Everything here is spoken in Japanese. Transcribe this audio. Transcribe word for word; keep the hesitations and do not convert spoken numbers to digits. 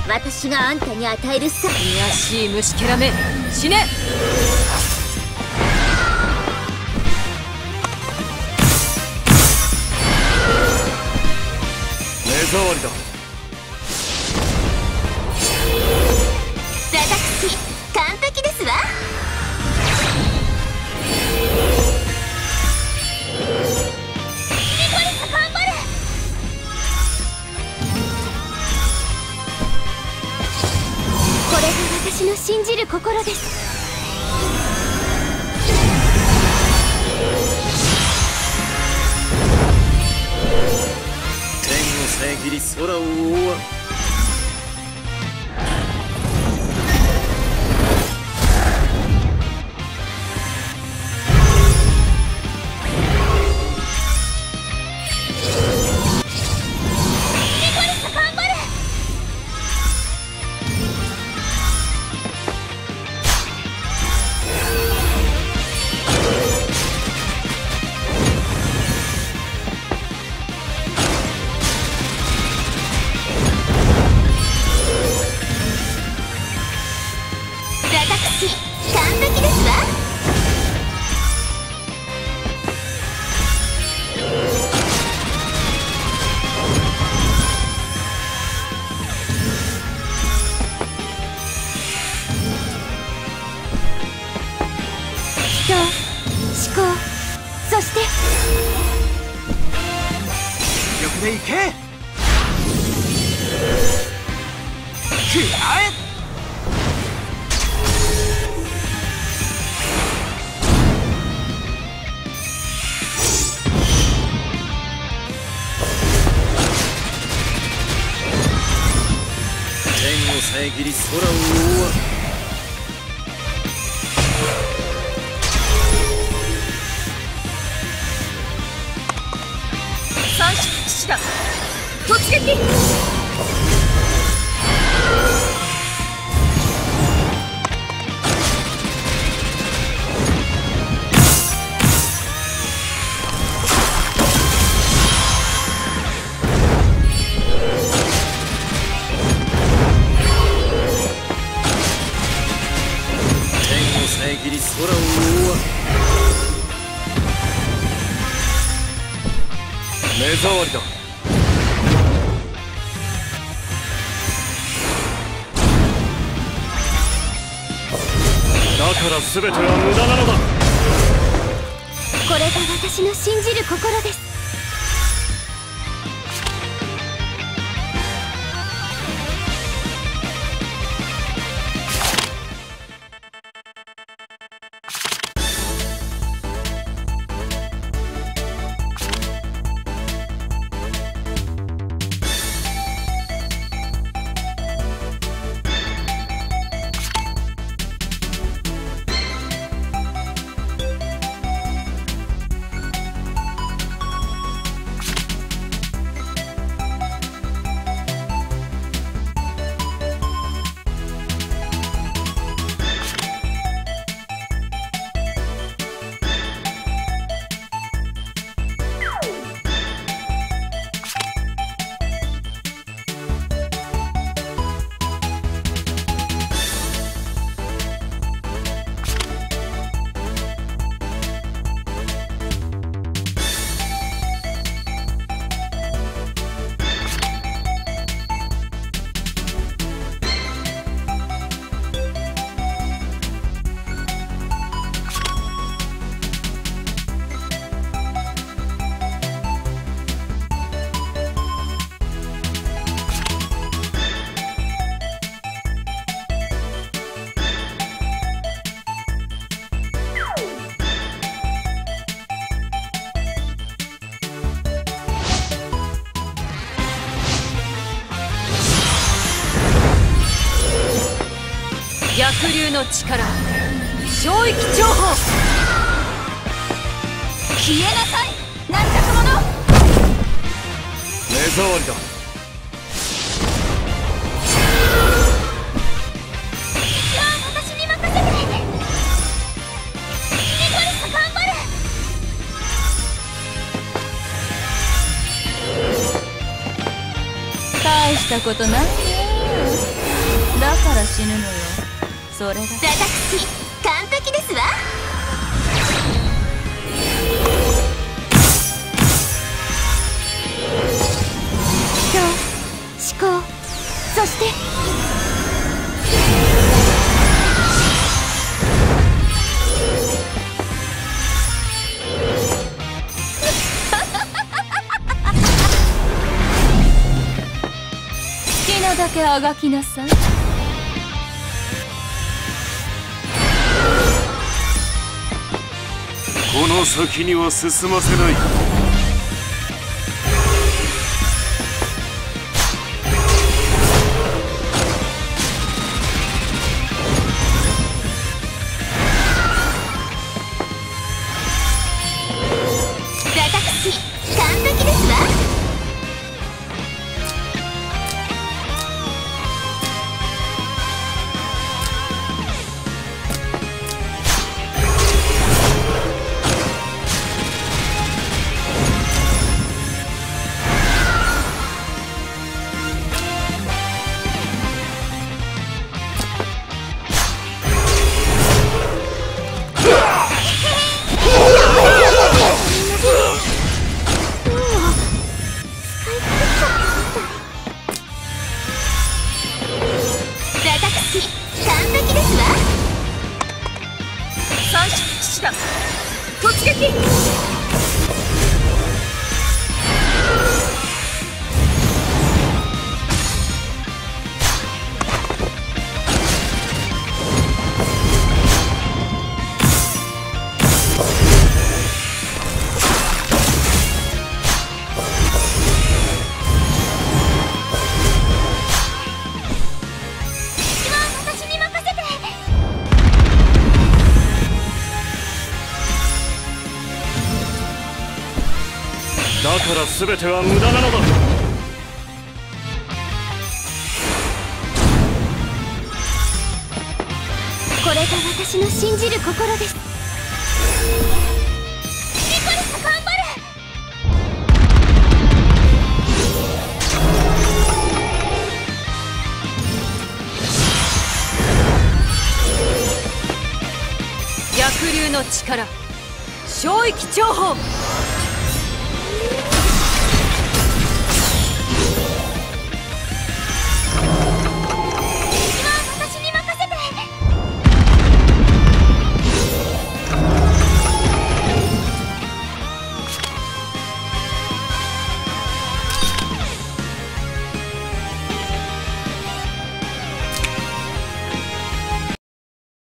私があんたに与えるさ。 卑しい虫けらめ、死ね。 目障りだ。 私完璧ですわ。ニコリス頑張れ。これが私の信じる心です。 天を遮り空を覆わん。 思考、そして全力でいけ。食らえ。天を遮り空を覆わん。 三種駆使だ。突撃。 天を遮り空を覆わん。目障りだ。だから全ては無駄なのだ。 これが私の信じる心です。 逆流の力、衝域情報。消えなさい、軟弱者。 目障りだ。 私に任せて。ニコリス頑張れ。 大したことないね。 死ぬのよ。それだ。 私完璧ですわ。思考、そして好きなだけあがきなさい。 この先には進ませない。 完璧ですわ。完璧ですわ。 三種騎士団突撃。 だから全ては無駄なのだ。 これが私の信じる心です。ニコラス頑張れ。 逆流の力、小域長砲。